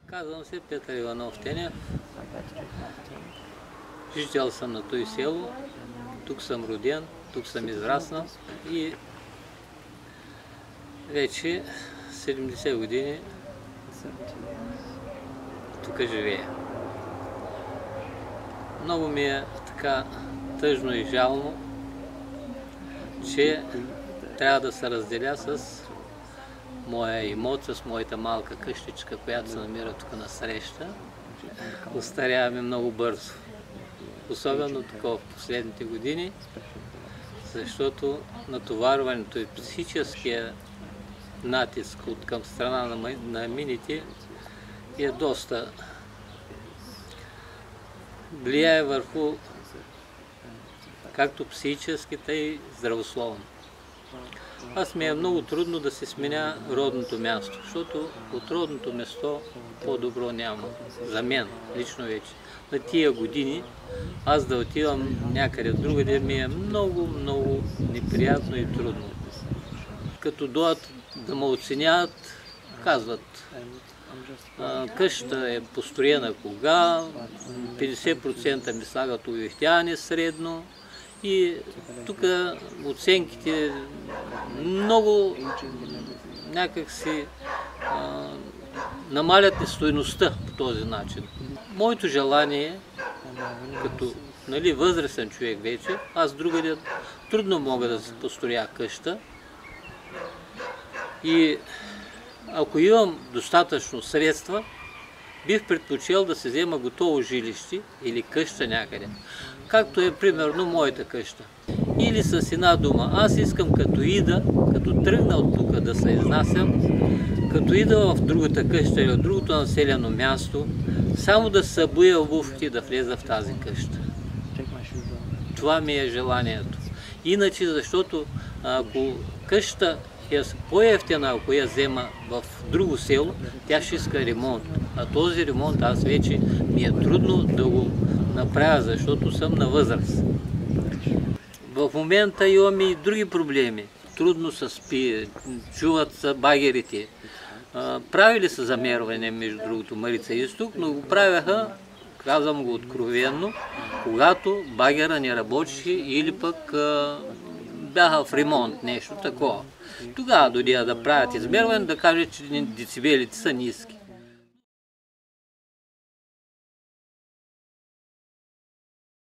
Казвам се Петър Иванов Тенев. Жител съм на този село. Тук съм роден, тук съм израснал и вече 70 години тук живея. Много ми е така тъжно и жално, че трябва да се разделя с моя имот, с моята малка къщичка, която се намира тук на среща. Остаряваме много бързо. Особено такова в последните години, защото натоварването и психическия натиск от към страна на мините е доста влияе върху както психически, така и здравословно. Аз ми е много трудно да се сменя родното място, защото от родното място по-добро няма. За мен, лично вече. На тия години аз да отивам някъде другаде ми е много, много неприятно и трудно. Като дойдат да ме оценяват, казват, къщата е построена кога, 50% ми слагат увехтяване средно и тук оценките много някак си намалят стойността по този начин. Моето желание, като възрастен човек вече, аз другаде трудно мога да си построя къща и ако имам достатъчно средства, бих предпочел да се взема готово жилище или къща някъде. Както е примерно моята къща. Или с една дума, аз искам като тръгна от тук да се изнасям, като ида в другата къща или в другото населено място, само да събуя обувките и да влеза в тази къща. Това ми е желанието. Иначе, защото ако къща е по-евтина, ако я взема в друго село, тя ще иска ремонт. А този ремонт аз вече ми е трудно да го направя, защото съм на възраст. В момента имаме и други проблеми. Трудно се спи, чуват са багерите. Правили са замерване, между другото, Марица Изток, но го правяха, казвам го откровенно, когато багера не работеше или пък бяха в ремонт, нещо такова. Тогава дойдеха да правят измерване, да кажат, че децибелите са ниски.